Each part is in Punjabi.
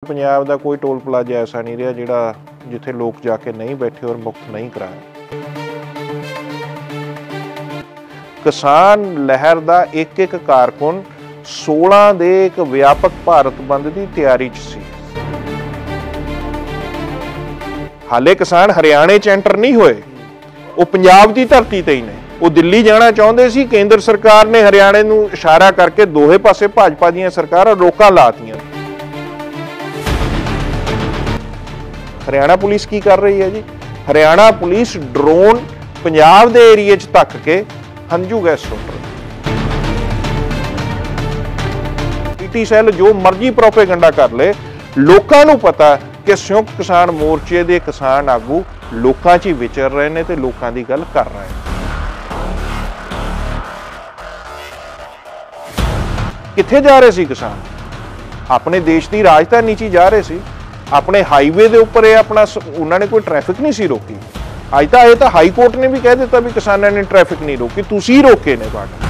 पंजाब का कोई टोल प्लाजा ऐसा नहीं रहा जिहड़ा जिथे लोग जाके नहीं बैठे और मुफ्त नहीं कराया। किसान लहर का एक एक कारकुन 16 दे एक व्यापक भारत बंद की तैयारी च सी। हाले किसान हरियाणे च एंटर नहीं होए, वो पंजाब की धरती ते ही ने। वो दिल्ली जाना चाहते सी, केंद्र सरकार ने हरियाणे नूं इशारा करके दोहे पासे भाजपा दी सरकारां रोकां लातियां। हरियाणा पुलिस की कर रही है जी? हरियाणा पुलिस ड्रोन पंजाब दे एरिए च धक के हंझू गैस सुट रही। पीटी सैल जो मर्जी प्रोपेगंडा कर ले, लोकां नूं पता कि संयुक्त किसान मोर्चे दे किसान आगू लोकां च ही विचर रहे ने ते लोकां दी गल कर रहे हैं। कित्थे जा रहे सी किसान? अपने देश की राजधानी च जा रहे सी। अपने हाईवे के उपर अपना उन्होंने कोई ट्रैफिक नहीं सी रोकी। अज तो हाई कोर्ट ने भी कह दिता भी किसानों ने ट्रैफिक नहीं रोकी, तुसी रोके ने बार्डर।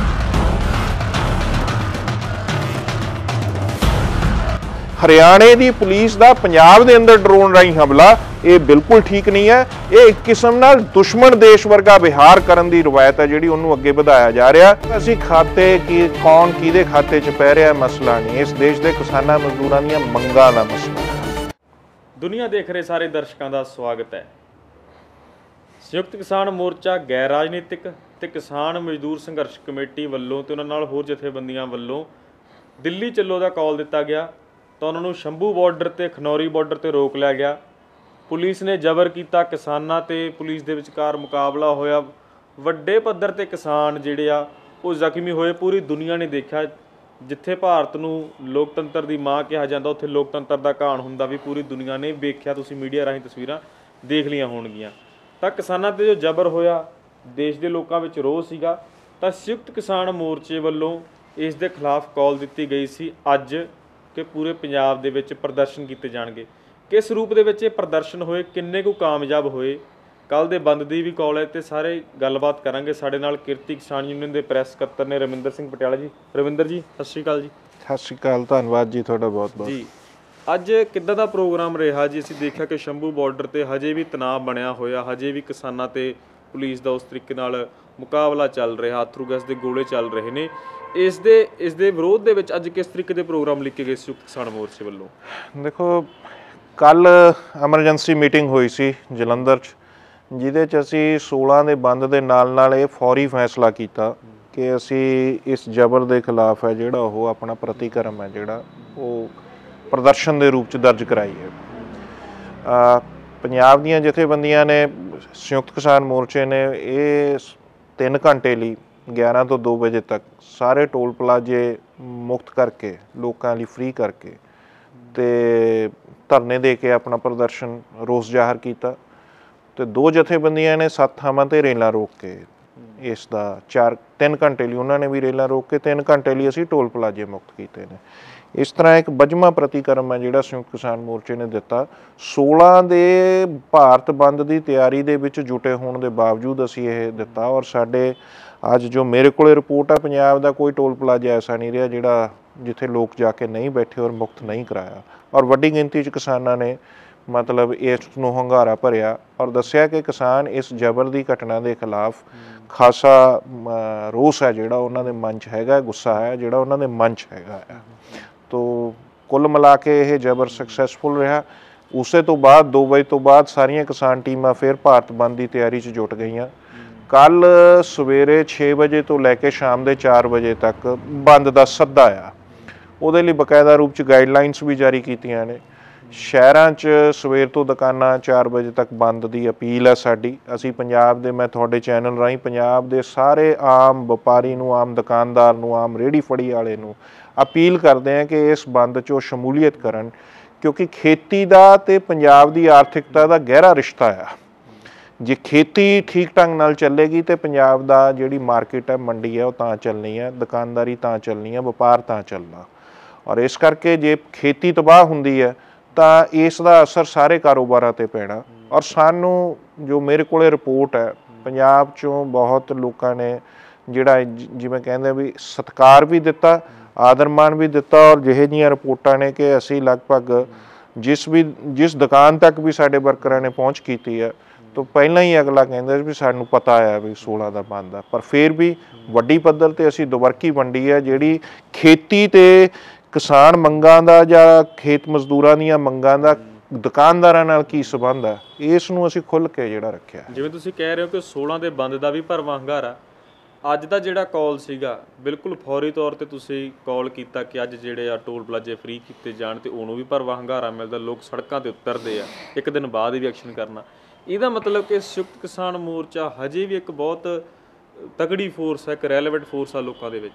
हरियाणे की पुलिस का पंजाब के अंदर ड्रोन राही हमला ये बिल्कुल ठीक नहीं है। ये एक किस्म नाल दुश्मन देश वर्गा विहार करने की रवायत है जिहड़ी उन्होंने अगे बढ़ाया जा रहा। असीं खाते की कौन किहदे खाते च पै रहा मसला नहीं, इस देश के किसानां मजदूरां दीयां मंगां दा मसला है। दुनिया देख रहे सारे दर्शकों का स्वागत है। संयुक्त किसान मोर्चा गैर राजनीतिक ते किसान मजदूर संघर्ष कमेटी वालों ते उन्हां नाल होर जथेबंदियां वालों दिल्ली चलो दा कॉल दिता गया तो उन्होंने शंभू बॉर्डर ते खनौरी बॉर्डर ते रोक लिया गया। पुलिस ने जबर किया, किसानां ते पुलिस दे विचकार मुकाबला होया, वड्डे पद्धर ते किसान जिहड़े आ वो जख्मी होए। पूरी दुनिया ने देखा जिथे भारत नूं लोकतंत्र की मां कहा जाता उत्थे लोकतंत्र का घाण हुंदा भी पूरी दुनिया ने वेख्या। तुसीं मीडिया राहीं तस्वीरां देख लियां होणगीਆਂ। तां किसानां ते जो जबर होया, देश के लोगों में रोह सीगा, तां संयुक्त किसान मोर्चे वालों इस दे खिलाफ कॉल दी गई सी अज कि पूरे पंजाब दे विच प्रदर्शन किए जाणगे। किस रूप दे विच प्रदर्शन होए, किन्ने कु कामयाब होए, कल दे बंद दी भी कॉल है तो सारे गलबात करांगे। साडे नाल किरती किसान यूनियन के प्रैस सकत्तर ने रविंदर सिंह पटियाला जी। रविंदर जी सत श्री अकाल जी। सत श्री अकाल, धन्नवाद जी तुहाडा बहुत बहुत जी। अज किद्दां दा प्रोग्राम रहा जी? असीं देखिया कि शंभू बॉर्डर ते हजे भी तनाव बनया होया, हजे भी किसानां ते पुलिस का उस तरीके नाल मुकाबला चल रहा, अथरू गैस के गोले चल रहे ने। इस दे विरोध दे विच अज किस तरीके के प्रोग्राम लिखे गए संयुक्त किसान मोर्चे वालों? देखो, कल एमरजेंसी मीटिंग हुई सी जलंधर च, जिहदे च असीं 16 के बंद के नाल ये फौरी फैसला किया कि असी इस जबर के खिलाफ है जिहड़ा वो अपना प्रतिक्रम है जिहड़ा वो प्रदर्शन के रूप च दर्ज कराईए। पंजाब दीयां जथेबंदियां ने, संयुक्त किसान मोर्चे ने ये 3 घंटे लिए 11 तो 2 बजे तक सारे टोल प्लाजे मुक्त करके लोगों लिए फ्री करके ते धरने दे के अपना प्रदर्शन रोस जाहिर किया। तो 2 जथेबंदियां ने 7 थावां ते रेलां रोक के इसका 3 घंटे लिए उन्होंने भी रेलां रोक के 3 घंटे लिए असीं टोल प्लाजे मुक्त किए हैं। इस तरह एक बजमा प्रतिक्रम है जिहड़ा संयुक्त किसान मोर्चे ने दिता। 16 दे भारत बंद की तैयारी दे विच जुटे होने के बावजूद असीं ये दिता। और साडे अज जो मेरे को रिपोर्ट है, पंजाब का कोई टोल प्लाजा ऐसा नहीं रहा जिहड़ा जिथे लोग जाके नहीं बैठे और मुफ्त नहीं कराया। और वड्डी गिनती च किसानां ने मतलब इसनूं हंगारा भरिया और दस्सिया कि किसान इस जबर की घटना के खिलाफ खासा रोस है जिहड़ा उन्हां दे मन च हैगा, गुस्सा है जिहड़ा उन्हां दे मन च हैगा। तो कुल मिला के यह जबर सक्सैसफुल रहा। उसे तो बाद 2 बजे तो बाद सारियां किसान टीमां फिर भारत बंद की तैयारी च जुट गईयां। कल सवेरे 6 बजे तो लैके शाम के 4 बजे तक बंद का सद्दा आ, उहदे लई बकायदा रूप च गाइडलाइनस भी जारी कीतियां ने। शहरां च सवेर तो दुकानां 4 बजे तक बंद की अपील है साडी। असीं पंजाब दे, मैं तुहाडे चैनल राहीं पंजाब दे सारे आम व्यापारी नूं, आम दुकानदार नूं, आम रेहड़ी फड़ी वाले नूं अपील करते हैं कि इस बंद चो शमूलीयत करन, क्योंकि खेती का ते पंजाब की आर्थिकता का गहरा रिश्ता है। जे खेती ठीक ढंग नाल चलेगी तो पंजाब दा जिहड़ी मार्केट है, मंडी है, वो तां चलनी है, दुकानदारी तां चलनी है, व्यापार तां चलना। और इस करके जे खेती तबाह हुंदी है तो इसका असर सारे कारोबारां ते पैना। और सानू जो मेरे को रिपोर्ट है पंजाब चों बहुत लोगों ने जिहड़ा जिवें कहंदे भी सत्कार भी दिता, आदर मान भी दिता। और जिहे जिहियां रिपोर्टां ने कि असीं लगभग ਜਿਸ ਦੁਕਾਨ ਤੱਕ ਵੀ ਸਾਡੇ ਵਰਕਰਾਂ ਨੇ ਪਹੁੰਚ ਕੀਤੀ ਹੈ ਤੋਂ ਪਹਿਲਾਂ ਹੀ ਅਗਲਾ ਕਹਿੰਦਾ ਵੀ ਸਾਨੂੰ ਪਤਾ ਆ ਵੀ 16 ਦਾ ਬੰਦ ਆ, ਪਰ ਫਿਰ ਵੀ ਵੱਡੀ ਪੱਧਰ ਤੇ ਅਸੀਂ ਦੁਵਰਕੀ ਵੰਡੀ ਹੈ ਜਿਹੜੀ ਖੇਤੀ ਤੇ ਕਿਸਾਨ ਮੰਗਾਂ ਦਾ ਜਾਂ ਖੇਤ ਮਜ਼ਦੂਰਾਂ ਦੀਆਂ ਮੰਗਾਂ ਦਾ ਦੁਕਾਨਦਾਰਾਂ ਨਾਲ ਕੀ ਸੰਬੰਧ ਹੈ, ਇਸ ਨੂੰ ਅਸੀਂ ਖੁੱਲ੍ਹ ਕੇ ਜਿਹੜਾ ਰੱਖਿਆ। ਜਿਵੇਂ ਤੁਸੀਂ ਕਹਿ ਰਹੇ ਹੋ ਕਿ 16 ਦੇ ਬੰਦ ਦਾ ਵੀ ਭਰਵਾਂ ਹੁੰਗਾਰਾ, ਅੱਜ ਦਾ ਜਿਹੜਾ ਕਾਲ ਸੀਗਾ ਬਿਲਕੁਲ ਫੌਰੀ ਤੌਰ ਤੇ ਤੁਸੀਂ ਕਾਲ ਕੀਤਾ ਕਿ ਅੱਜ ਜਿਹੜੇ ਆ ਟੋਲ ਪਲਾਜ਼ੇ ਫ੍ਰੀ ਕੀਤੇ ਜਾਣ ਤੇ ਉਹਨੂੰ ਵੀ ਭਰਵਾਂ ਹੁੰਗਾਰਾ ਮਿਲਦਾ, ਲੋਕ ਸੜਕਾਂ ਤੇ ਉਤਰਦੇ ਆ, ਇੱਕ ਦਿਨ ਬਾਅਦ ਵੀ ਐਕਸ਼ਨ ਕਰਨਾ। ਇਹਦਾ ਮਤਲਬ ਕਿ ਸੰਯੁਕਤ ਕਿਸਾਨ ਮੋਰਚਾ ਹਜੇ ਵੀ ਇੱਕ ਬਹੁਤ ਤਗੜੀ ਫੋਰਸ ਹੈ, ਇੱਕ ਰੈਲੇਵੈਂਟ ਫੋਰਸ ਆ ਲੋਕਾਂ ਦੇ ਵਿੱਚ।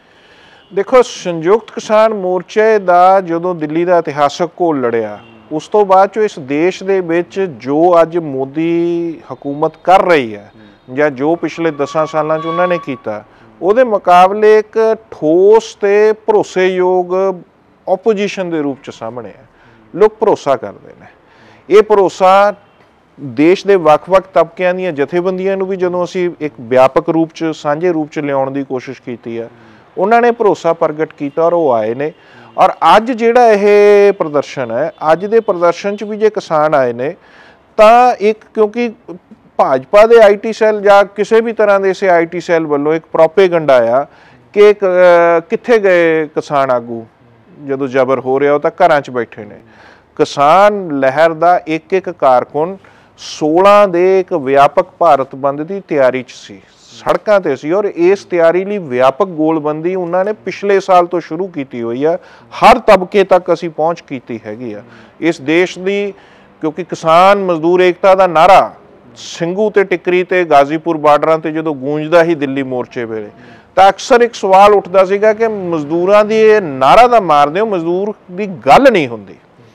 ਦੇਖੋ, ਸੰਯੁਕਤ ਕਿਸਾਨ ਮੋਰਚੇ ਦਾ ਜਦੋਂ ਦਿੱਲੀ ਦਾ ਇਤਿਹਾਸਕ ਘੋਲ ਲੜਿਆ, ਉਸ ਤੋਂ ਬਾਅਦ ਚੋਂ ਇਸ ਦੇਸ਼ ਦੇ ਵਿੱਚ ਜੋ ਅੱਜ ਮੋਦੀ ਹਕੂਮਤ ਕਰ ਰਹੀ ਹੈ ਜਾਂ ਜੋ ਪਿਛਲੇ 10 ਸਾਲਾਂ 'ਚ ਉਹਨਾਂ ਨੇ ਕੀਤਾ, ਉਹਦੇ ਮੁਕਾਬਲੇ ਇੱਕ ਠੋਸ ਤੇ ਭਰੋਸੇਯੋਗ ਓਪੋਜੀਸ਼ਨ ਦੇ ਰੂਪ 'ਚ ਸਾਹਮਣੇ ਹੈ। ਲੋਕ ਭਰੋਸਾ ਕਰਦੇ ਨੇ। ਇਹ ਭਰੋਸਾ ਦੇਸ਼ ਦੇ ਵੱਖ-ਵੱਖ ਤਬਕਿਆਂ ਦੀਆਂ ਜਥੇਬੰਦੀਆਂ ਨੂੰ ਵੀ ਜਦੋਂ ਅਸੀਂ ਇੱਕ ਵਿਆਪਕ ਰੂਪ 'ਚ ਸਾਂਝੇ ਰੂਪ 'ਚ ਲਿਆਉਣ ਦੀ ਕੋਸ਼ਿਸ਼ ਕੀਤੀ ਹੈ, ਉਹਨਾਂ ਨੇ ਭਰੋਸਾ ਪ੍ਰਗਟ ਕੀਤਾ ਔਰ ਉਹ ਆਏ ਨੇ। ਔਰ ਅੱਜ ਜਿਹੜਾ ਇਹ ਪ੍ਰਦਰਸ਼ਨ ਹੈ, ਅੱਜ ਦੇ ਪ੍ਰਦਰਸ਼ਨ 'ਚ ਵੀ ਜੇ ਕਿਸਾਨ ਆਏ ਨੇ ਤਾਂ ਇੱਕ, ਕਿਉਂਕਿ ਭਾਜਪਾ ਦੇ ਆਈਟੀ ਸੈੱਲ ਜਾਂ ਕਿਸੇ ਵੀ ਤਰ੍ਹਾਂ ਦੇ ਇਸੇ ਆਈਟੀ ਸੈੱਲ ਵੱਲੋਂ ਇੱਕ ਪ੍ਰੋਪੇਗੰਡਾ ਆ ਕਿ ਕਿੱਥੇ ਗਏ ਕਿਸਾਨ ਆਗੂ ਜਦੋਂ ਜ਼ਬਰ ਹੋ ਰਿਹਾ, ਉਹ ਤਾਂ ਘਰਾਂ 'ਚ ਬੈਠੇ ਨੇ। ਕਿਸਾਨ ਲਹਿਰ ਦਾ ਇੱਕ ਕਾਰਕੁਨ 16 ਦੇ ਇੱਕ ਵਿਆਪਕ ਭਾਰਤ ਬੰਦ ਦੀ ਤਿਆਰੀ 'ਚ ਸੀ, ਸੜਕਾਂ ਤੇ ਸੀ, ਔਰ ਇਸ ਤਿਆਰੀ ਲਈ ਵਿਆਪਕ ਗੋਲਬੰਦੀ ਉਹਨਾਂ ਨੇ ਪਿਛਲੇ ਸਾਲ ਤੋਂ ਸ਼ੁਰੂ ਕੀਤੀ ਹੋਈ ਆ। ਹਰ ਤਬਕੇ ਤੱਕ ਅਸੀਂ ਪਹੁੰਚ ਕੀਤੀ ਹੈਗੀ ਆ ਇਸ ਦੇਸ਼ ਦੀ, ਕਿਉਂਕਿ ਕਿਸਾਨ ਮਜ਼ਦੂਰ ਏਕਤਾ ਦਾ ਨਾਰਾ ਸਿੰਘੂ ਤੇ ਟਿੱਕਰੀ ਤੇ ਗਾਜ਼ੀਪੁਰ ਬਾਰਡਰਾਂ ਤੇ ਜਦੋਂ ਗੂੰਜਦਾ ਹੀ ਦਿੱਲੀ ਮੋਰਚੇ ਵੇਲੇ, ਤਾਂ ਅਕਸਰ ਇੱਕ ਸਵਾਲ ਉੱਠਦਾ ਸੀਗਾ ਕਿ ਮਜ਼ਦੂਰਾਂ ਦੀ ਇਹ ਨਾਰਾ ਤਾਂ ਮਾਰਦੇ ਹੋ, ਮਜ਼ਦੂਰ ਦੀ ਗੱਲ ਨਹੀਂ ਹੁੰਦੀ।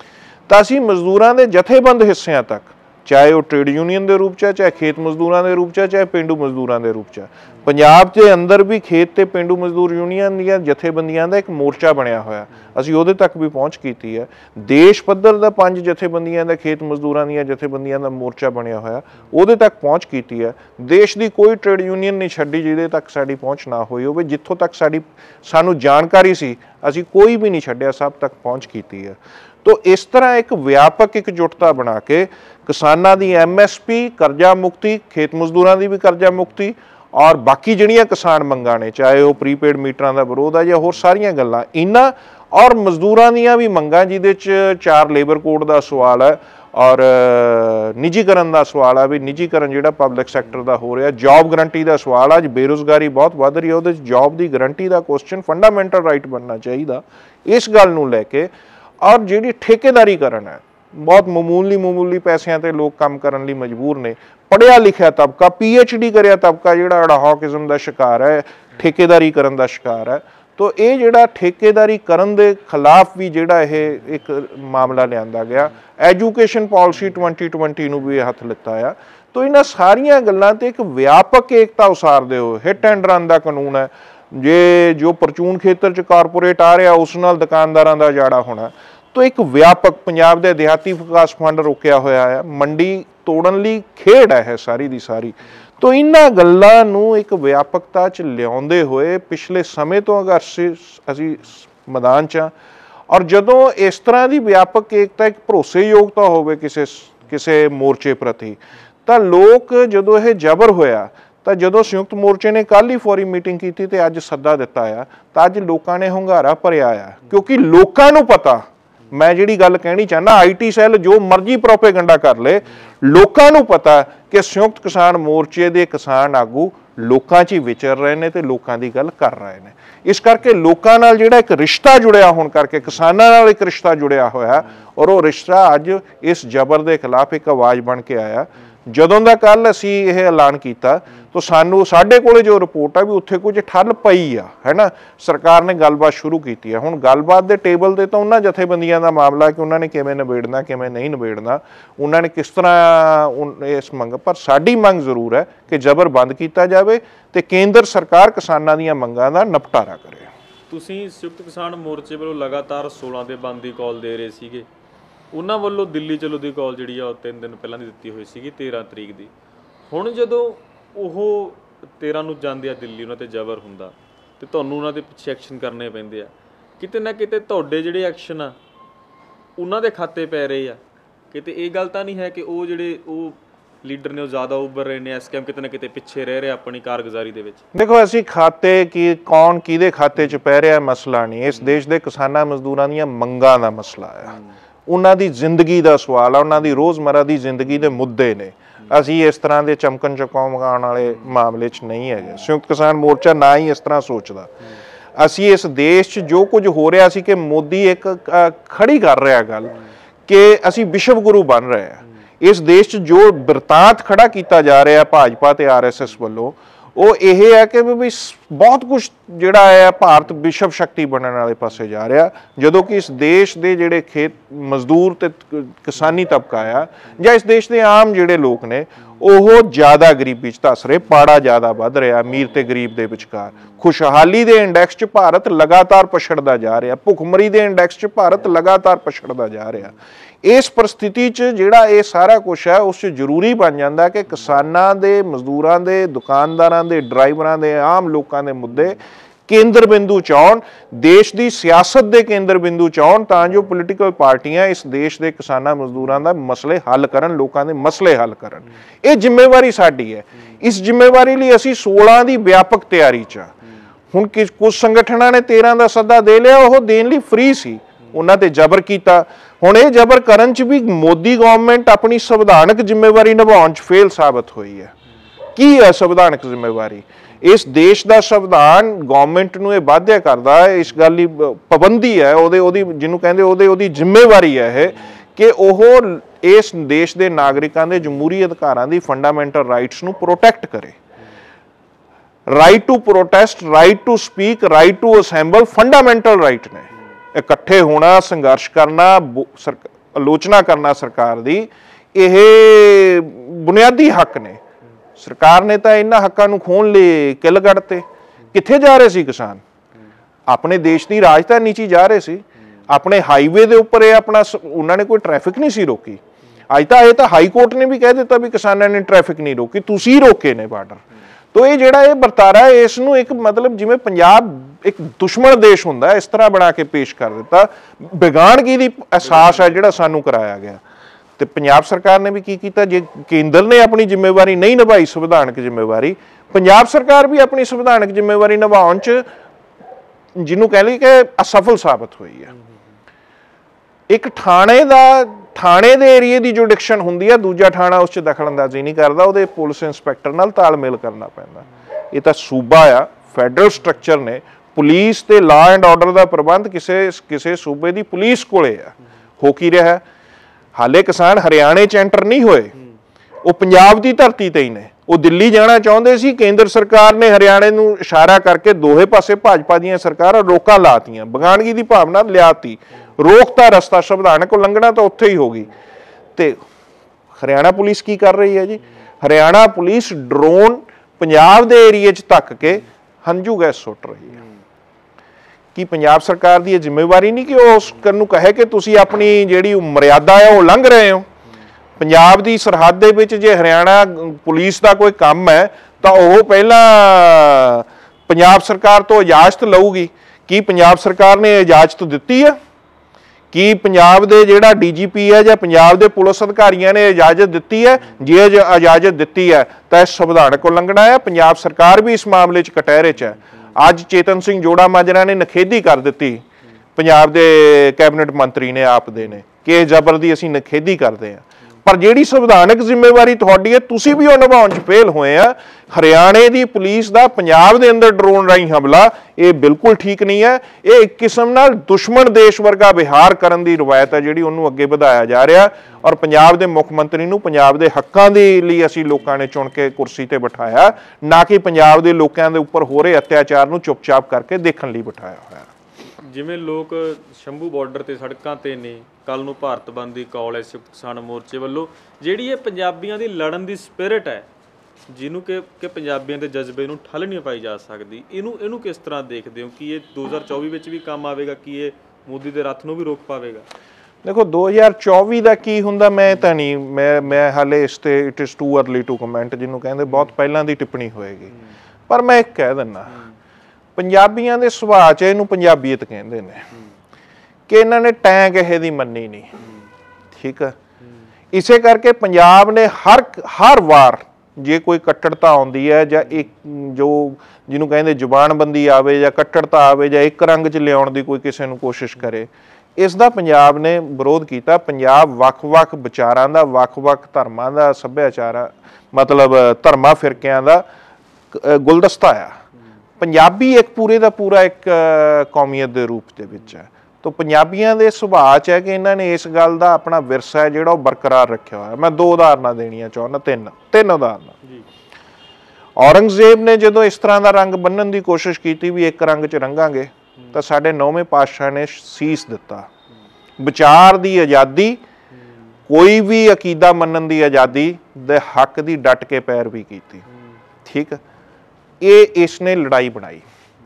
ਤਾਂ ਅਸੀਂ ਮਜ਼ਦੂਰਾਂ ਦੇ ਜਥੇਬੰਦ ਹਿੱਸਿਆਂ ਤੱਕ, ਚਾਹੇ ਉਹ ਟ੍ਰੇਡ ਯੂਨੀਅਨ ਦੇ ਰੂਪ 'ਚ, ਚਾਹੇ ਖੇਤ ਮਜ਼ਦੂਰਾਂ ਦੇ ਰੂਪ 'ਚ, ਚਾਹੇ ਪੇਂਡੂ ਮਜ਼ਦੂਰਾਂ ਦੇ ਰੂਪ 'ਚ, ਪੰਜਾਬ ਦੇ ਅੰਦਰ ਵੀ ਖੇਤ ਤੇ ਪੇਂਡੂ ਮਜ਼ਦੂਰ ਯੂਨੀਅਨ ਦੀਆਂ ਜਥੇਬੰਦੀਆਂ ਦਾ ਇੱਕ ਮੋਰਚਾ ਬਣਿਆ ਹੋਇਆ, ਅਸੀਂ ਉਹਦੇ ਤੱਕ ਵੀ ਪਹੁੰਚ ਕੀਤੀ ਹੈ। ਦੇਸ਼ ਪੱਧਰ ਦਾ 5 ਜਥੇਬੰਦੀਆਂ ਦਾ, ਖੇਤ ਮਜ਼ਦੂਰਾਂ ਦੀਆਂ ਜਥੇਬੰਦੀਆਂ ਦਾ ਮੋਰਚਾ ਬਣਿਆ ਹੋਇਆ, ਉਹਦੇ ਤੱਕ ਪਹੁੰਚ ਕੀਤੀ ਹੈ। ਦੇਸ਼ ਦੀ ਕੋਈ ਟ੍ਰੇਡ ਯੂਨੀਅਨ ਨਹੀਂ ਛੱਡੀ ਜਿਹਦੇ ਤੱਕ ਸਾਡੀ ਪਹੁੰਚ ਨਾ ਹੋਈ ਹੋਵੇ। ਜਿੱਥੋਂ ਤੱਕ ਸਾਨੂੰ ਜਾਣਕਾਰੀ ਸੀ, ਅਸੀਂ ਕੋਈ ਵੀ ਨਹੀਂ ਛੱਡਿਆ, ਸਭ ਤੱਕ ਪਹੁੰਚ ਕੀਤੀ ਹੈ। ਤੋ ਇਸ ਤਰ੍ਹਾਂ ਇੱਕ ਵਿਆਪਕ ਇਕਜੁੱਟਤਾ ਬਣਾ ਕੇ ਕਿਸਾਨਾਂ ਦੀ MSP, ਕਰਜ਼ਾ ਮੁਕਤੀ, ਖੇਤ ਮਜ਼ਦੂਰਾਂ ਦੀ ਵੀ ਕਰਜ਼ਾ ਮੁਕਤੀ, ਔਰ ਬਾਕੀ ਜਿਹੜੀਆਂ ਕਿਸਾਨ ਮੰਗਾਂ ਨੇ, ਚਾਹੇ ਉਹ ਪ੍ਰੀਪੇਡ ਮੀਟਰਾਂ ਦਾ ਵਿਰੋਧ ਹੈ ਜਾਂ ਹੋਰ ਸਾਰੀਆਂ ਗੱਲਾਂ, ਇਹਨਾਂ ਔਰ ਮਜ਼ਦੂਰਾਂ ਦੀਆਂ ਵੀ ਮੰਗਾਂ, ਜਿਹਦੇ 'ਚ 4 ਲੇਬਰ ਕੋਡ ਦਾ ਸਵਾਲ ਹੈ ਔਰ ਨਿੱਜੀਕਰਨ ਦਾ ਸਵਾਲ ਹੈ, ਵੀ ਨਿੱਜੀਕਰਨ ਜਿਹੜਾ ਪਬਲਿਕ ਸੈਕਟਰ ਦਾ ਹੋ ਰਿਹਾ, ਜੌਬ ਗਰੰਟੀ ਦਾ ਸਵਾਲ, ਅੱਜ ਬੇਰੁਜ਼ਗਾਰੀ ਬਹੁਤ ਵੱਧ ਰਹੀ ਹੈ, ਉਹਦੇ 'ਚ ਜੌਬ ਦੀ ਗਰੰਟੀ ਦਾ ਕੁਐਸਚਨ ਫੰਡਾਮੈਂਟਲ ਰਾਈਟ ਬਣਨਾ ਚਾਹੀਦਾ। ਇਸ ਗੱਲ ਨੂੰ ਲੈ ਕੇ, ਔਰ ਜਿਹੜੀ ਠੇਕੇਦਾਰੀਕਰਨ ਹੈ, ਬਹੁਤ ਮਾਮੂਲੀ ਪੈਸਿਆਂ ਤੇ ਲੋਕ ਕੰਮ ਕਰਨ ਲਈ ਮਜਬੂਰ ਨੇ। ਪੜ੍ਹਿਆ ਲਿਖਿਆ ਤਬਕਾ, PhD ਕਰਿਆ ਤਬਕਾ ਜਿਹੜਾ ਅਡਹੌਕਿਜ਼ਮ ਦਾ ਸ਼ਿਕਾਰ ਹੈ, ਠੇਕੇਦਾਰੀ ਕਰਨ ਦਾ ਸ਼ਿਕਾਰ ਹੈ। ਤੋ ਇਹ ਜਿਹੜਾ ਠੇਕੇਦਾਰੀ ਕਰਨ ਦੇ ਖਿਲਾਫ ਵੀ ਜਿਹੜਾ ਇਹ ਇੱਕ ਮਾਮਲਾ ਲਿਆਂਦਾ ਗਿਆ। ਐਜੂਕੇਸ਼ਨ ਪਾਲਿਸੀ 2020 ਨੂੰ ਵੀ ਹੱਥ ਲਿੱਤਾ ਆ। ਤੋ ਇਹਨਾਂ ਸਾਰੀਆਂ ਗੱਲਾਂ ਤੇ ਇੱਕ ਵਿਆਪਕ ਏਕਤਾ ਉਸਾਰਦੇ ਹੋਏ, ਹਿੱਟ ਐਂਡ ਰਨ ਦਾ ਕਾਨੂੰਨ ਹੈ, ਜੇ ਜੋ ਪਰਚੂਨ ਖੇਤਰ 'ਚ ਕਾਰਪੋਰੇਟ ਆ ਰਿਹਾ ਉਸ ਨਾਲ ਦੁਕਾਨਦਾਰਾਂ ਦਾ ਜਾੜਾ ਹੋਣਾ। ਤੋ ਇੱਕ ਵਿਆਪਕ, ਪੰਜਾਬ ਦੇ ਦਿਹਾਤੀ ਵਿਕਾਸ ਫੰਡ ਰੋਕਿਆ ਹੋਇਆ ਹੈ, ਮੰਡੀ ਤੋੜਨ ਲਈ ਖੇਡ ਹੈ ਸਾਰੀ ਦੀ ਸਾਰੀ। ਤੋ ਇਹਨਾਂ ਗੱਲਾਂ ਨੂੰ ਇੱਕ ਵਿਆਪਕਤਾ 'ਚ ਲਿਆਉਂਦੇ ਹੋਏ ਪਿਛਲੇ ਸਮੇਂ ਤੋਂ ਅਗਰ ਅਸੀਂ ਮੈਦਾਨ 'ਚ, ਔਰ ਜਦੋਂ ਇਸ ਤਰ੍ਹਾਂ ਦੀ ਵਿਆਪਕ ਏਕਤਾ, ਇੱਕ ਭਰੋਸੇਯੋਗਤਾ ਹੋਵੇ ਕਿਸੇ ਮੋਰਚੇ ਪ੍ਰਤੀ, ਤਾਂ ਲੋਕ, ਜਦੋਂ ਇਹ ਜ਼ਬਰ ਹੋਇਆ, ਤਾਂ ਜਦੋਂ ਸੰਯੁਕਤ ਮੋਰਚੇ ਨੇ ਕੱਲ੍ਹ ਹੀ ਫੌਰੀ ਮੀਟਿੰਗ ਕੀਤੀ ਤੇ ਅੱਜ ਸੱਦਾ ਦਿੱਤਾ ਆ, ਤਾਂ ਅੱਜ ਲੋਕਾਂ ਨੇ ਹੁੰਗਾਰਾ ਭਰਿਆ ਆ, ਕਿਉਂਕਿ ਲੋਕਾਂ ਨੂੰ ਪਤਾ, ਮੈਂ ਜਿਹੜੀ ਗੱਲ ਕਹਿਣੀ ਚਾਹੁੰਦਾ, ਆਈਟੀ ਸੈੱਲ ਜੋ ਮਰਜ਼ੀ ਪ੍ਰੋਪੇਗੰਡਾ ਕਰ ਲੇ, ਲੋਕਾਂ ਨੂੰ ਪਤਾ ਕਿ ਸੰਯੁਕਤ ਕਿਸਾਨ ਮੋਰਚੇ ਦੇ ਕਿਸਾਨ ਆਗੂ ਲੋਕਾਂ 'ਚ ਹੀ ਵਿਚਰ ਰਹੇ ਨੇ ਤੇ ਲੋਕਾਂ ਦੀ ਗੱਲ ਕਰ ਰਹੇ ਨੇ। ਇਸ ਕਰਕੇ ਲੋਕਾਂ ਨਾਲ ਜਿਹੜਾ ਇੱਕ ਰਿਸ਼ਤਾ ਜੁੜਿਆ ਹੋਣ ਕਰਕੇ, ਕਿਸਾਨਾਂ ਨਾਲ ਇੱਕ ਰਿਸ਼ਤਾ ਜੁੜਿਆ ਹੋਇਆ, ਔਰ ਉਹ ਰਿਸ਼ਤਾ ਅੱਜ ਇਸ ਜ਼ਬਰ ਦੇ ਖਿਲਾਫ ਇੱਕ ਆਵਾਜ਼ ਬਣ ਕੇ ਆਇਆ। ਜਦੋਂ ਦਾ ਕੱਲ੍ਹ ਅਸੀਂ ਇਹ ਐਲਾਨ ਕੀਤਾ, ਤਾਂ ਸਾਡੇ ਕੋਲੇ ਜੋ ਰਿਪੋਰਟ ਆ ਵੀ ਉੱਥੇ ਕੁਝ ਠੱਲ ਪਈ ਆ, ਹੈ ਨਾ। ਸਰਕਾਰ ਨੇ ਗੱਲਬਾਤ ਸ਼ੁਰੂ ਕੀਤੀ ਹੈ। ਹੁਣ ਗੱਲਬਾਤ ਦੇ ਟੇਬਲ 'ਤੇ ਤਾਂ ਉਹਨਾਂ ਜਥੇਬੰਦੀਆਂ ਦਾ ਮਾਮਲਾ ਕਿ ਉਹਨਾਂ ਨੇ ਕਿਵੇਂ ਨਿਬੇੜਨਾ, ਕਿਵੇਂ ਨਹੀਂ ਨਿਬੇੜਨਾ, ਉਹਨਾਂ ਨੇ ਕਿਸ ਤਰ੍ਹਾਂ ਇਸ ਮੰਗ, ਪਰ ਸਾਡੀ ਮੰਗ ਜ਼ਰੂਰ ਹੈ ਕਿ ਜ਼ਬਰ ਬੰਦ ਕੀਤਾ ਜਾਵੇ ਤੇ ਕੇਂਦਰ ਸਰਕਾਰ ਕਿਸਾਨਾਂ ਦੀਆਂ ਮੰਗਾਂ ਦਾ ਨਿਪਟਾਰਾ ਕਰੇ। ਤੁਸੀਂ ਸੰਯੁਕਤ ਕਿਸਾਨ ਮੋਰਚੇ ਵੱਲੋਂ ਲਗਾਤਾਰ 16 ਦੇ ਬੰਦ ਦੀ ਕਾਲ ਦੇ ਰਹੇ ਸੀਗੇ, ਉਹਨਾਂ ਵੱਲੋਂ ਦਿੱਲੀ ਚਲੋ ਦੀ ਕਾਲ ਜਿਹੜੀ ਆ ਉਹ 3 ਦਿਨ ਪਹਿਲਾਂ ਦੀ ਦਿੱਤੀ ਹੋਈ ਸੀਗੀ, 13 ਤਰੀਕ ਦੀ। ਹੁਣ ਜਦੋਂ ਉਹ 13 ਨੂੰ ਜਾਂਦੇ ਆ ਦਿੱਲੀ, ਉਹਨਾਂ 'ਤੇ ਜ਼ਬਰ ਹੁੰਦਾ ਤੇ ਤੁਹਾਨੂੰ ਉਹਨਾਂ ਦੇ ਪਿੱਛੇ ਐਕਸ਼ਨ ਕਰਨੇ ਪੈਂਦੇ ਆ, ਕਿਤੇ ਨਾ ਕਿਤੇ ਤੁਹਾਡੇ ਜਿਹੜੇ ਐਕਸ਼ਨ ਆ ਉਹਨਾਂ ਦੇ ਖਾਤੇ ਪੈ ਰਹੇ ਆ। ਕਿਤੇ ਇਹ ਗੱਲ ਤਾਂ ਨਹੀਂ ਹੈ ਕਿ ਉਹ ਜਿਹੜੇ ਉਹ ਲੀਡਰ ਨੇ ਉਹ ਜ਼ਿਆਦਾ ਉੱਭਰ ਰਹੇ ਨੇ, ਇਸ ਟਾਈਮ ਕਿਤੇ ਨਾ ਕਿਤੇ ਪਿੱਛੇ ਰਹਿ ਰਹੇ ਆਪਣੀ ਕਾਰਗੁਜ਼ਾਰੀ ਦੇ ਵਿੱਚ? ਦੇਖੋ, ਅਸੀਂ ਖਾਤੇ ਕੀ ਕੌਣ ਕਿਹਦੇ ਖਾਤੇ 'ਚ ਪੈ ਰਿਹਾ ਮਸਲਾ ਨਹੀਂ, ਇਸ ਦੇਸ਼ ਦੇ ਕਿਸਾਨਾਂ ਮਜ਼ਦੂਰਾਂ ਦੀਆਂ ਮੰਗਾਂ ਦਾ ਮਸਲਾ ਆ, ਉਹਨਾਂ ਦੀ ਜ਼ਿੰਦਗੀ ਦਾ ਸਵਾਲ ਆ, ਉਹਨਾਂ ਦੀ ਰੋਜ਼ਮਰਾ ਦੀ ਜ਼ਿੰਦਗੀ ਦੇ ਮੁੱਦੇ ਨੇ। ਅਸੀਂ ਇਸ ਤਰ੍ਹਾਂ ਦੇ ਚਮਕਣ ਚਕਾਉਣ ਵਾਲੇ ਮਾਮਲੇ 'ਚ ਨਹੀਂ ਹੈਗੇ। ਸੰਯੁਕਤ ਕਿਸਾਨ ਮੋਰਚਾ ਨਾ ਹੀ ਇਸ ਤਰ੍ਹਾਂ ਸੋਚਦਾ। ਅਸੀਂ ਇਸ ਦੇਸ਼ 'ਚ ਜੋ ਕੁਝ ਹੋ ਰਿਹਾ ਸੀ ਕਿ ਮੋਦੀ ਇੱਕ ਖੜੀ ਕਰ ਰਿਹਾ ਗੱਲ ਕਿ ਅਸੀਂ ਵਿਸ਼ਵ ਗੁਰੂ ਬਣ ਰਹੇ ਹਾਂ। ਇਸ ਦੇਸ਼ 'ਚ ਜੋ ਬਿਰਤਾਂਤ ਖੜਾ ਕੀਤਾ ਜਾ ਰਿਹਾ ਭਾਜਪਾ ਤੇ RSS ਵੱਲੋਂ, ਉਹ ਇਹ ਹੈ ਕਿ ਵੀ ਬਹੁਤ ਕੁਝ ਜਿਹੜਾ ਹੈ ਭਾਰਤ ਵਿਸ਼ਵ ਸ਼ਕਤੀ ਬਣਨ ਵਾਲੇ ਪਾਸੇ ਜਾ ਰਿਹਾ, ਜਦੋਂ ਕਿ ਇਸ ਦੇਸ਼ ਦੇ ਜਿਹੜੇ ਖੇਤ ਮਜ਼ਦੂਰ ਤੇ ਕਿਸਾਨੀ ਤਬਕਾ ਆ ਜਾਂ ਇਸ ਦੇਸ਼ ਦੇ ਆਮ ਜਿਹੜੇ ਲੋਕ ਨੇ ਉਹ ਜ਼ਿਆਦਾ ਗਰੀਬੀ 'ਚ ਧੱਸ ਰਹੇ, ਪਾੜਾ ਜ਼ਿਆਦਾ ਵੱਧ ਰਿਹਾ ਅਮੀਰ ਤੇ ਗਰੀਬ ਦੇ ਵਿਚਕਾਰ। ਖੁਸ਼ਹਾਲੀ ਦੇ ਇੰਡੈਕਸ 'ਚ ਭਾਰਤ ਲਗਾਤਾਰ ਪਛੜਦਾ ਜਾ ਰਿਹਾ, ਭੁੱਖਮਰੀ ਦੇ ਇੰਡੈਕਸ 'ਚ ਭਾਰਤ ਲਗਾਤਾਰ ਪਛੜਦਾ ਜਾ ਰਿਹਾ। ਇਸ ਪਰਿਸਥਿਤੀ 'ਚ ਜਿਹੜਾ ਇਹ ਸਾਰਾ ਕੁਛ ਹੈ ਉਸ 'ਚ ਜ਼ਰੂਰੀ ਬਣ ਜਾਂਦਾ ਕਿ ਕਿਸਾਨਾਂ ਦੇ, ਮਜ਼ਦੂਰਾਂ ਦੇ, ਦੁਕਾਨਦਾਰਾਂ ਦੇ, ਡਰਾਈਵਰਾਂ ਦੇ, ਆਮ ਲੋਕਾਂ ਦੇ ਮੁੱਦੇ ਕੇਂਦਰ ਬਿੰਦੂ 'ਚ ਆਉਣ, ਦੇਸ਼ ਦੀ ਸਿਆਸਤ ਦੇ ਕੇਂਦਰ ਬਿੰਦੂ 'ਚ ਆਉਣ, ਤਾਂ ਜੋ ਪੋਲੀਟੀਕਲ ਪਾਰਟੀਆਂ ਇਸ ਦੇਸ਼ ਦੇ ਕਿਸਾਨਾਂ ਮਜ਼ਦੂਰਾਂ ਦਾ ਮਸਲੇ ਹੱਲ ਕਰਨ, ਲੋਕਾਂ ਦੇ ਮਸਲੇ ਹੱਲ ਕਰਨ। ਇਹ ਜ਼ਿੰਮੇਵਾਰੀ ਸਾਡੀ ਹੈ। ਇਸ ਜ਼ਿੰਮੇਵਾਰੀ ਲਈ ਅਸੀਂ 16 ਦੀ ਵਿਆਪਕ ਤਿਆਰੀ 'ਚ। ਹੁਣ ਕੁਝ ਸੰਗਠਨਾਂ ਨੇ 13 ਦਾ ਸੱਦਾ ਦੇ ਲਿਆ, ਉਹ ਦੇਣ ਲਈ ਫ੍ਰੀ ਸੀ, ਉਹਨਾਂ ਤੇ ਜ਼ਬਰ ਕੀਤਾ। ਹੁਣ ਇਹ ਜ਼ਬਰ ਕਰਨ 'ਚ ਵੀ ਮੋਦੀ ਗਵਰਨਮੈਂਟ ਆਪਣੀ ਸੰਵਿਧਾਨਕ ਜ਼ਿੰਮੇਵਾਰੀ ਨਿਭਾਉਣ 'ਚ ਫੇਲ ਸਾਬਤ ਹੋਈ ਹੈ। ਕੀ ਹੈ ਸੰਵਿਧਾਨਕ ਜ਼ਿੰਮੇਵਾਰੀ? ਇਸ ਦੇਸ਼ ਦਾ ਸੰਵਿਧਾਨ ਗਵਰਨਮੈਂਟ ਨੂੰ ਇਹ ਬਾਧਿਆ ਕਰਦਾ ਹੈ, ਇਸ ਗੱਲ ਦੀ ਪਾਬੰਦੀ ਹੈ, ਉਹਦੀ ਜਿਹਨੂੰ ਕਹਿੰਦੇ ਉਹਦੀ ਜ਼ਿੰਮੇਵਾਰੀ ਹੈ ਇਹ ਕਿ ਉਹ ਇਸ ਦੇਸ਼ ਦੇ ਨਾਗਰਿਕਾਂ ਦੇ ਜਮਹੂਰੀ ਅਧਿਕਾਰਾਂ ਦੀ ਫੰਡਾਮੈਂਟਲ ਰਾਈਟਸ ਨੂੰ ਪ੍ਰੋਟੈਕਟ ਕਰੇ। Right to protest, right to speak, right to assemble fundamental right ਨੇ। ਇਕੱਠੇ ਹੋਣਾ, ਸੰਘਰਸ਼ ਕਰਨਾ, ਆਲੋਚਨਾ ਕਰਨਾ ਸਰਕਾਰ ਦੀ, ਇਹ ਬੁਨਿਆਦੀ ਹੱਕ ਨੇ। ਸਰਕਾਰ ਨੇ ਤਾਂ ਇਹਨਾਂ ਹੱਕਾਂ ਨੂੰ ਖੋਹਣ ਲਈ ਕਿੱਲ ਕੱਢਤੇ। ਕਿੱਥੇ ਜਾ ਰਹੇ ਸੀ ਕਿਸਾਨ? ਆਪਣੇ ਦੇਸ਼ ਦੀ ਰਾਜਧਾਨੀ 'ਚ ਹੀ ਜਾ ਰਹੇ ਸੀ। ਆਪਣੇ ਹਾਈਵੇ ਦੇ ਉੱਪਰ ਇਹ ਆਪਣਾ ਉਹਨਾਂ ਨੇ ਕੋਈ ਟ੍ਰੈਫਿਕ ਨਹੀਂ ਸੀ ਰੋਕੀ। ਅੱਜ ਤਾਂ ਇਹ ਤਾਂ ਹਾਈ ਕੋਰਟ ਨੇ ਵੀ ਕਹਿ ਦਿੱਤਾ ਵੀ ਕਿਸਾਨਾਂ ਨੇ ਟ੍ਰੈਫਿਕ ਨਹੀਂ ਰੋਕੀ, ਤੁਸੀਂ ਰੋਕੇ ਨੇ ਬਾਰਡਰ। ਤੋ ਇਹ ਜਿਹੜਾ ਇਹ ਵਰਤਾਰਾ, ਇਸ ਨੂੰ ਇੱਕ ਮਤਲਬ ਜਿਵੇਂ ਪੰਜਾਬ ਇੱਕ ਦੁਸ਼ਮਣ ਦੇਸ਼ ਹੁੰਦਾ ਇਸ ਤਰ੍ਹਾਂ ਬਣਾ ਕੇ ਪੇਸ਼ ਕਰ ਦਿੱਤਾ। ਬੇਗਾਨਗੀ ਦੀ ਅਹਿਸਾਸ ਹੈ ਜਿਹੜਾ ਸਾਨੂੰ ਕਰਾਇਆ ਗਿਆ। ਤੇ ਪੰਜਾਬ ਸਰਕਾਰ ਨੇ ਵੀ ਕੀ ਕੀਤਾ? ਜੇ ਕੇਂਦਰ ਨੇ ਆਪਣੀ ਜ਼ਿੰਮੇਵਾਰੀ ਨਹੀਂ ਨਿਭਾਈ, ਸੰਵਿਧਾਨਕ ਜ਼ਿੰਮੇਵਾਰੀ, ਪੰਜਾਬ ਸਰਕਾਰ ਵੀ ਆਪਣੀ ਸੰਵਿਧਾਨਕ ਜ਼ਿੰਮੇਵਾਰੀ ਨਿਭਾਉਣ 'ਚ ਜਿਹਨੂੰ ਕਹਿ ਲਈ ਕਿ ਅਸਫਲ ਸਾਬਤ ਹੋਈ ਹੈ। ਇੱਕ ਥਾਣੇ ਦੇ ਏਰੀਏ ਦੀ ਜੁਰਿਸਡਿਕਸ਼ਨ ਹੁੰਦੀ ਹੈ, ਦੂਜਾ ਥਾਣਾ ਉਸ 'ਚ ਦਖਲਅੰਦਾਜ਼ੀ ਨਹੀਂ ਕਰਦਾ, ਉਹਦੇ ਪੁਲਿਸ ਇੰਸਪੈਕਟਰ ਨਾਲ ਤਾਲਮੇਲ ਕਰਨਾ ਪੈਂਦਾ। ਇਹ ਤਾਂ ਸੂਬਾ ਆ, ਫੈਡਰਲ ਸਟਰਕਚਰ ਨੇ। ਪੁਲਿਸ ਤੇ ਲਾਅ ਐਂਡ ਆਰਡਰ ਦਾ ਪ੍ਰਬੰਧ ਕਿਸੇ ਸੂਬੇ ਦੀ ਪੁਲਿਸ ਕੋਲੇ ਆ। ਹੋ ਕੀ ਰਿਹਾ? ਹਾਲੇ ਕਿਸਾਨ ਹਰਿਆਣੇ 'ਚ ਐਂਟਰ ਨਹੀਂ ਹੋਏ, ਉਹ ਪੰਜਾਬ ਦੀ ਧਰਤੀ ਤੇ ਹੀ ਨੇ। ਉਹ ਦਿੱਲੀ ਜਾਣਾ ਚਾਹੁੰਦੇ ਸੀ, ਕੇਂਦਰ ਸਰਕਾਰ ਨੇ ਹਰਿਆਣੇ ਨੂੰ ਇਸ਼ਾਰਾ ਕਰਕੇ ਦੋਹੇ ਪਾਸੇ ਭਾਜਪਾ ਦੀਆਂ ਸਰਕਾਰਾਂ ਰੋਕਾਂ ਲਾਤੀਆਂ, ਬਗਾਨਗੀ ਦੀ ਭਾਵਨਾ ਲਿਆਤੀ, ਰੋਕਤਾ ਰਸਤਾ। ਸੰਵਿਧਾਨਕ ਉਲੰਘਣਾ ਤਾਂ ਉੱਥੇ ਹੀ ਹੋ ਗਈ। ਤੇ ਹਰਿਆਣਾ ਪੁਲਿਸ ਕੀ ਕਰ ਰਹੀ ਹੈ ਜੀ? ਹਰਿਆਣਾ ਪੁਲਿਸ ਡਰੋਨ ਪੰਜਾਬ ਦੇ ਏਰੀਏ 'ਚ ਧੱਕ ਕੇ ਹੰਝੂ ਗੈਸ ਸੁੱਟ ਰਹੀ ਹੈ। ਕੀ ਪੰਜਾਬ ਸਰਕਾਰ ਦੀ ਇਹ ਜ਼ਿੰਮੇਵਾਰੀ ਨਹੀਂ ਕਿ ਉਹ ਉਸ ਨੂੰ ਕਹੇ ਕਿ ਤੁਸੀਂ ਆਪਣੀ ਜਿਹੜੀ ਮਰਿਆਦਾ ਹੈ ਉਹ ਲੰਘ ਰਹੇ ਹੋ? ਪੰਜਾਬ ਦੀ ਸਰਹੱਦ ਦੇ ਵਿੱਚ ਜੇ ਹਰਿਆਣਾ ਪੁਲਿਸ ਦਾ ਕੋਈ ਕੰਮ ਹੈ ਤਾਂ ਉਹ ਪਹਿਲਾਂ ਪੰਜਾਬ ਸਰਕਾਰ ਤੋਂ ਇਜਾਜ਼ਤ ਲਊਗੀ। ਕੀ ਪੰਜਾਬ ਸਰਕਾਰ ਨੇ ਇਜਾਜ਼ਤ ਦਿੱਤੀ ਹੈ? ਕੀ ਪੰਜਾਬ ਦੇ ਜਿਹੜਾ DGP ਹੈ ਜਾਂ ਪੰਜਾਬ ਦੇ ਪੁਲਿਸ ਅਧਿਕਾਰੀਆਂ ਨੇ ਇਜਾਜ਼ਤ ਦਿੱਤੀ ਹੈ? ਜੇ ਇਜਾਜ਼ਤ ਦਿੱਤੀ ਹੈ ਤਾਂ ਇਹ ਸੰਵਿਧਾਨਕ ਉਲੰਘਣਾ ਹੈ। ਪੰਜਾਬ ਸਰਕਾਰ ਵੀ ਇਸ ਮਾਮਲੇ 'ਚ ਕਟਹਿਰੇ 'ਚ ਹੈ। ਅੱਜ ਚੇਤਨ ਸਿੰਘ ਜੋੜਾ ਮਾਜਰਾ ਨੇ ਨਿਖੇਧੀ ਕਰ ਦਿੱਤੀ, ਪੰਜਾਬ ਦੇ ਕੈਬਨਿਟ ਮੰਤਰੀ ਨੇ, ਆਪ ਦੇ ਨੇ, ਕਿ ਇਹ ਜ਼ਬਰ ਦੀ ਅਸੀਂ ਨਿਖੇਧੀ ਕਰਦੇ ਹਾਂ। ਪਰ ਜਿਹੜੀ ਸੰਵਿਧਾਨਕ ਜ਼ਿੰਮੇਵਾਰੀ ਤੁਹਾਡੀ ਹੈ, ਤੁਸੀਂ ਵੀ ਉਹ ਨਿਭਾਉਣ 'ਚ ਫੇਲ ਹੋਏ ਆ। ਹਰਿਆਣੇ ਦੀ ਪੁਲਿਸ ਦਾ ਪੰਜਾਬ ਦੇ ਅੰਦਰ ਡਰੋਨ ਰਾਹੀਂ ਹਮਲਾ, ਇਹ ਬਿਲਕੁਲ ਠੀਕ ਨਹੀਂ ਹੈ। ਇਹ ਇੱਕ ਕਿਸਮ ਨਾਲ ਦੁਸ਼ਮਣ ਦੇਸ਼ ਵਰਗਾ ਵਿਹਾਰ ਕਰਨ ਦੀ ਰਵਾਇਤ ਹੈ ਜਿਹੜੀ ਉਹਨੂੰ ਅੱਗੇ ਵਧਾਇਆ ਜਾ ਰਿਹਾ। ਔਰ ਪੰਜਾਬ ਦੇ ਮੁੱਖ ਮੰਤਰੀ ਨੂੰ ਪੰਜਾਬ ਦੇ ਹੱਕਾਂ ਦੇ ਲਈ ਅਸੀਂ ਲੋਕਾਂ ਨੇ ਚੁਣ ਕੇ ਕੁਰਸੀ ਤੇ ਬਿਠਾਇਆ, ਨਾ ਕਿ ਪੰਜਾਬ ਦੇ ਲੋਕਾਂ ਦੇ ਉੱਪਰ ਹੋ ਰਹੇ ਅਤਿਆਚਾਰ ਨੂੰ ਚੁੱਪਚਾਪ ਕਰਕੇ ਦੇਖਣ ਲਈ ਬਿਠਾਇਆ ਹੋਇਆ। ਜਿਵੇਂ ਲੋਕ ਸ਼ੰਭੂ ਬਾਰਡਰ ਤੇ ਸੜਕਾਂ ਤੇ ਨੇ, ਕੱਲ ਨੂੰ ਭਾਰਤ ਬੰਦ ਦੀ ਕਾਲ ਹੈ ਸੰਯੁਕਤ ਕਿਸਾਨ ਮੋਰਚੇ ਵੱਲੋਂ। ਜਿਹੜੀ ਇਹ ਪੰਜਾਬੀਆਂ ਦੀ ਲੜਨ ਦੀ ਸਪਿਰਿਟ ਹੈ, ਜਿਹਨੂੰ ਕਿ ਪੰਜਾਬੀਆਂ ਦੇ ਜਜ਼ਬੇ ਨੂੰ ਠੱਲ ਨਹੀਂ ਪਾਈ ਜਾ ਸਕਦੀ, ਇਹਨੂੰ ਕਿਸ ਤਰ੍ਹਾਂ ਦੇਖਦੇ ਹੋ? ਕਿ ਇਹ 2024 ਵਿੱਚ ਵੀ ਕੰਮ ਆਵੇਗਾ? ਕਿ ਇਹ ਮੋਦੀ ਦੇ ਰੱਥ ਨੂੰ ਵੀ ਰੋਕ ਪਾਵੇਗਾ? ਦੇਖੋ 2024 ਦਾ ਕੀ ਹੁੰਦਾ ਮੈਂ ਤਾਂ ਨਹੀਂ, ਮੈਂ ਹਾਲੇ ਇਸ ਤੇ it is too early to comment, ਜਿਹਨੂੰ ਕਹਿੰਦੇ ਬਹੁਤ ਪਹਿਲਾਂ ਦੀ ਟਿੱਪਣੀ ਹੋਏਗੀ। ਪਰ ਮੈਂ ਇੱਕ ਕਹਿ ਦਿੰਦਾ, ਪੰਜਾਬੀਆਂ ਦੇ ਸੁਭਾਅ 'ਚ ਇਹਨੂੰ ਪੰਜਾਬੀਅਤ ਕਹਿੰਦੇ ਨੇ कि इन्होंने टैंक यह दी मन्नी नहीं। ठीक है, इसे करके पंजाब ने हर वार जे कोई कट्टरता आउंदी है जां एक जो जिन्हों कहते जुबानबंदी आवे या कट्टरता आवे या एक रंग च लियाउण दी कोई किसी नूं कोशिश करे, इसका पंजाब ने विरोध किया। पंजाब वख-वख विचारां दा, वख-वख धर्मां दा, सभ्याचार मतलब धर्मां फिरकियां दा गुलदस्ता आ। पंजाबी एक पूरे का पूरा एक कौमीयत के रूप दे विच है। तो पंजाबियों के सुभाਅ च है कि इन्होंने इस गल का अपना विरसा है जिहड़ा बरकरार रखा हुआ है। मैं 2 उदाहरण देनियां चाहुंदा, तीन उदाहरण। औरंगजेब ने जो इस तरह का रंग बन्नण की कोशिश की भी एक रंग च रंगांगे, तो साडे 9वें पातशाह ने सीस दिता। विचार की आज़ादी, कोई भी अकीदा मनण की आज़ादी दे हक की डट के पैरवी की। ठीक है, ये इसने लड़ाई बनाई।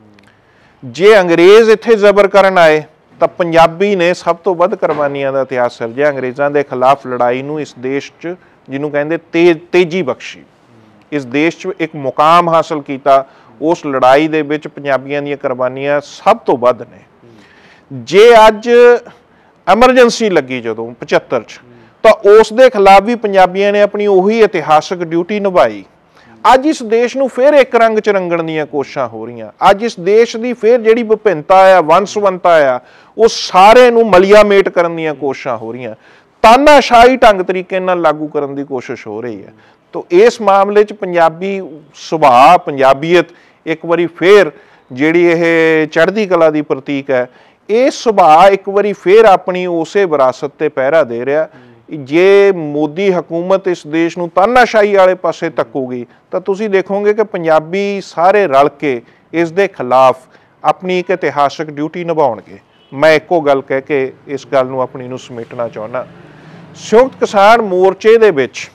जे अंग्रेज़ इत्थे जबर करन आए तो पंजाबी ने सब तो वध कुर्बानियां का इतिहास सिरजिया। अंग्रेज़ों के खिलाफ लड़ाई नूं इस देश च जिन्हों कहते तेजी बख्शी, इस देश च एक मुकाम हासिल किया। उस लड़ाई दे विच पंजाबियों दी कुर्बानियां सब तो वध ने। जे अज एमरजेंसी लगी जदों 75 च, तो उस दे खिलाफ भी पंजाबियों ने अपनी उही इतिहासक ड्यूटी निभाई। अज इस देश नूं फिर एक रंग च रंगण दीयां कोशिशां हो रही। अज इस देश की फिर जिहड़ी विभिन्नता आ, वंशवंता आ, वो सारे नूं मलियामेट करन दीयां कोशिशां हो रही। तानाशाही ढंग तरीके नाल लागू करन दी कोशिश हो रही है। तो इस मामले च पंजाबी सुभाਅ, पंजाबीयत एक बारी फिर जिहड़ी ये चढ़दी कला दी प्रतीक है, ये सुभाਅ एक बारी फिर अपनी उसे विरासत ते पहरा दे रहा। जे मोदी हुकूमत इस देश नूं तानाशाही वाले पासे तकूगी तो तुसीं देखोगे कि पंजाबी सारे रल के इस दे खिलाफ अपनी एक इतिहासक ड्यूटी निभाउणगे। मैं एको गल कह के इस गल नूं अपनी नूं समेटना चाहुंदा। संयुक्त किसान मोर्चे दे विच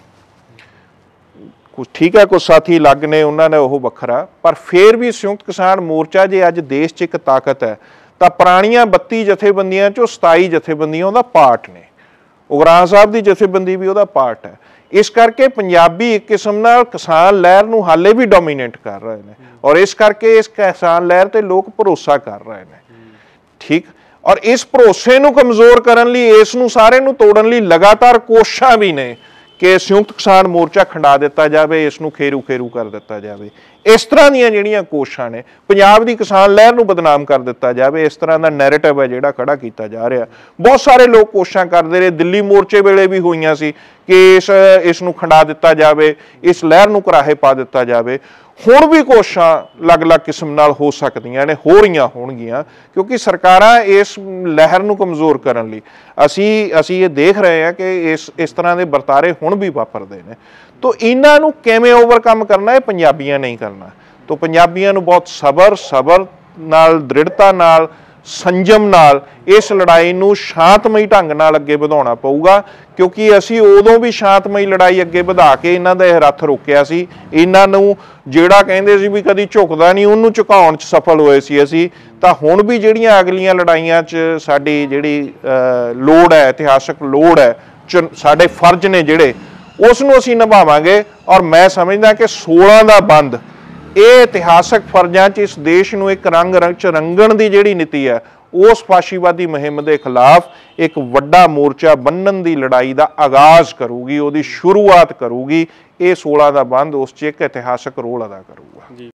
कुछ ठीक है, कुछ साथी अलग ने, उन्होंने वह वखरा, पर फिर भी संयुक्त किसान मोर्चा जे अज देश च एक ताकत है तो पुरानियां 32 जथेबंदियां चों 27 जथेबंदियां उहदा पार्ट ने। उगराह साहब की जथेबंदी भी उहदा पार्ट है। इस करके पंजाबी एक किस्म नाल किसान लहर नूं हाले भी डोमीनेट कर रहे हैं और इस करके इस किसान लहर ते लोग भरोसा कर रहे हैं। ठीक, और इस भरोसे नूं कमज़ोर करन लई, इस नूं सारे नूं तोड़न लई लगातार कोशिशां भी ने कि संयुक्त किसान मोर्चा खंडा दिता जाए, इसनूं खेरू खेरू कर दिता जाए। इस तरह दीयां जिहड़ियां कोशिशां ने पंजाब दी किसान लहर नूं बदनाम कर दिता जाए, इस तरह का नैरेटिव है जिहड़ा खड़ा किया जा रहा। बहुत सारे लोग कोशिशां करते रहे, दिल्ली मोर्चे वेले भी होईयां सी कि इसनूं खंडा दिता जाए, इस लहर नूं कराहे पा दिता जाए। हुण भी कोशिशां अलग-अलग किस्म नाल हो सकदियां ने, हो रहीआं होणगीआं, क्योंकि सरकारां इस लहर नूं कमज़ोर करन लई असीं ये देख रहे हैं कि इस तरह के वरतारे हुण भी वापरदे ने। तो इन्हां नूं किवें ओवरकम करना है, पंजाबियां नहीं करना। तो पंजाबियां नूं बहुत सबर नाल, दृढ़ता नाल, संयम नाल इस लड़ाई नूं शांतमई ढंग नाल अगे वधाउणा पऊगा, क्योंकि असीं उदों भी शांतमई लड़ाई अगे वधा के इन्हां दा रथ रोकिया सी। इन्हां नूं जिहड़ा कहंदे सी भी कदी झुकदा नहीं, उहनूं झुकाउण च सफल होए सी असीं। तां हुण भी जिहड़ियां अगलियां लड़ाइयां च साडी जिहड़ी लोड़ है, इतिहासक लोड़ है, साडे फर्ज ने जिहड़े, उस नूं असीं निभावांगे। और मैं समझदा कि 16 दा बंद ਇਹ ਇਤਿਹਾਸਕ ਫਰਜ਼ਾਂ 'ਚ इस देश ਨੂੰ ਇੱਕ ਰੰਗ च रंगण ਦੀ ਜਿਹੜੀ ਨੀਤੀ ਹੈ, ਉਸ ਫਾਸ਼ੀਵਾਦੀ ਮੁਹਿੰਮ ਦੇ ਖਿਲਾਫ ਇੱਕ ਵੱਡਾ ਮੋਰਚਾ ਬੰਨਣ ਦੀ ਲੜਾਈ ਦਾ ਆਗਾਜ਼ ਕਰੂਗੀ, ਉਹਦੀ ਸ਼ੁਰੂਆਤ ਕਰੂਗੀ। ਇਹ 16 ਦਾ ਬੰਦ ਉਸ 'ਚ ਇੱਕ ਇਤਿਹਾਸਕ ਰੋਲ ਅਦਾ ਕਰੂਗਾ।